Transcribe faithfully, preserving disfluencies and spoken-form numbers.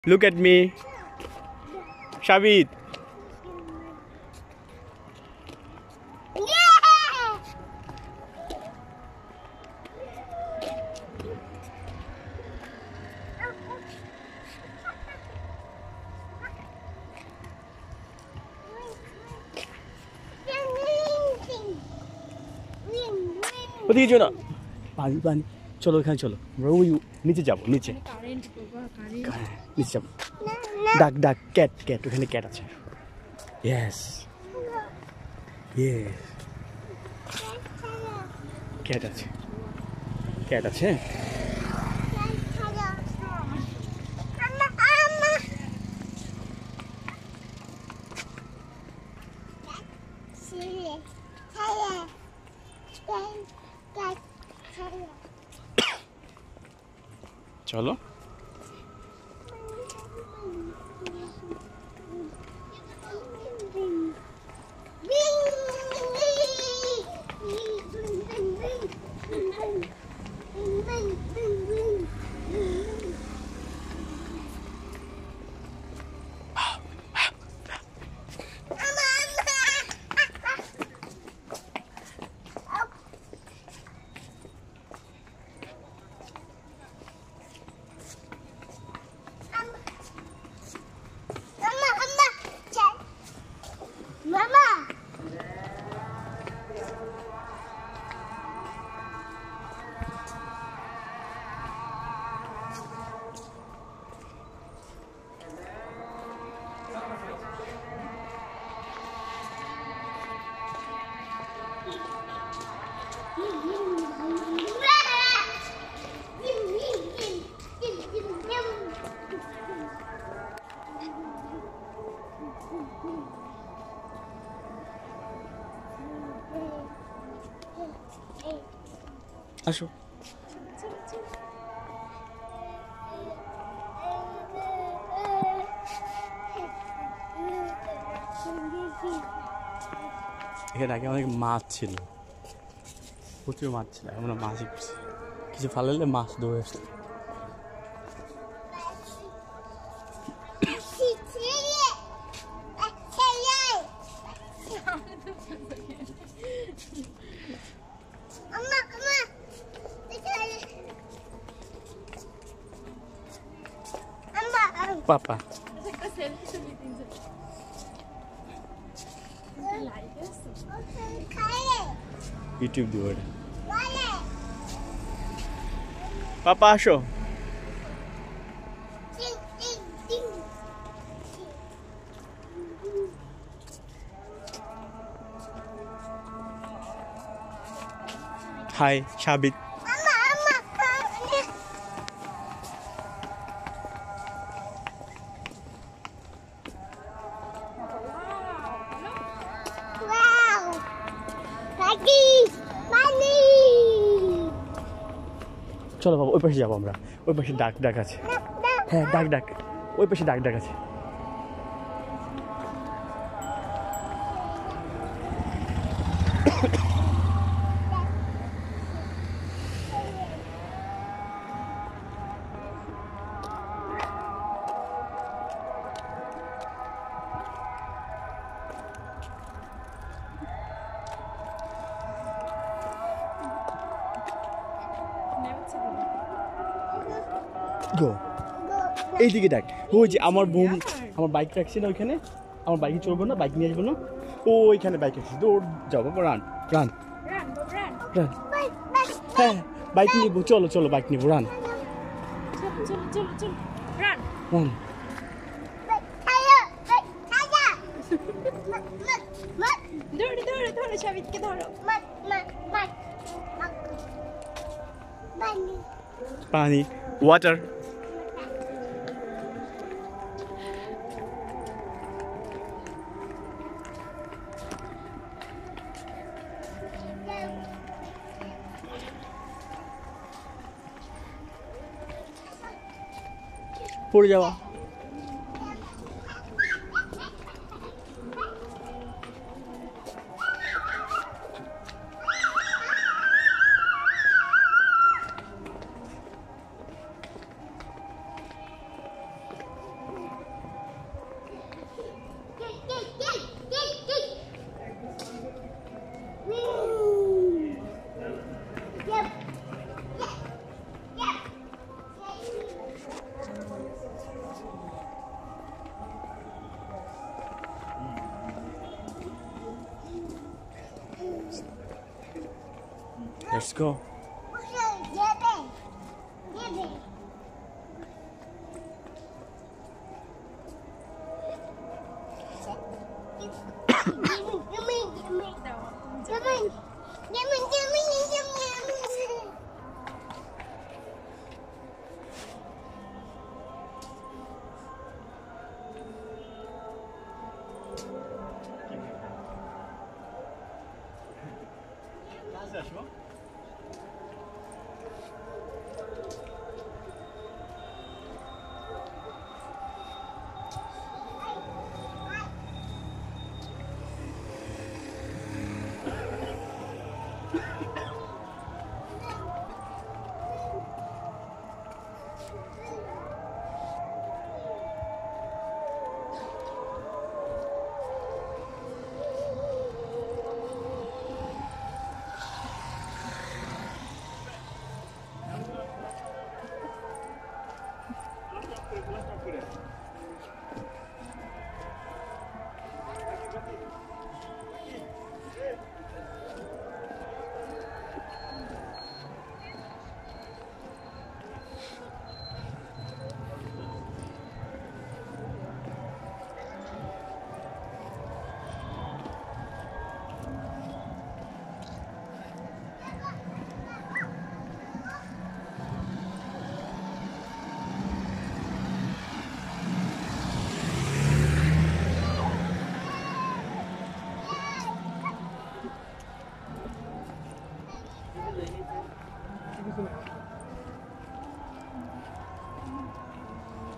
Look at me. Shabit. ওদিকে চলো পানি পানি চলো এখানে চলো আমরা ওই নিচে যাবো নিচে নিচে যাবো ডাক ডাক ক্যাট ক্যাট ওখানে ক্যাট আছে ইয়েস ইয়েস ক্যাট আছে ক্যাট আছে চলো আসো এখানে আগে অনেক মাছ ছিল প্রচুর মাছ ছিল আমরা মাছই করছি কিছু ফালালে মাছ দৌড়ে আসতো Papa. YouTube di word. Papa আসো Hi, Shabit. চলো বাবা ওই পাশে যাবো আমরা ওই পাশে ডাক ডাক আছে হ্যাঁ ডাক ডাক ওই পাশে ডাক ডাক আছে গো এইদিকে দেখ ওই যে আমার বোন আমার বাইক রাখছি না ওইখানে আমার বাইকে চলবো না বাইক নিয়ে আসবো না ও ওইখানে বাইক রাখছি দৌড় যাবো রান রান রান হ্যাঁ বাইক নিবো চলো চলো বাইক নিবো রান রান দৌড়ে দৌড়ে ধরো সাবিতকে ধরো পানি ওয়াটার পড়ে যাওয়া Let's go.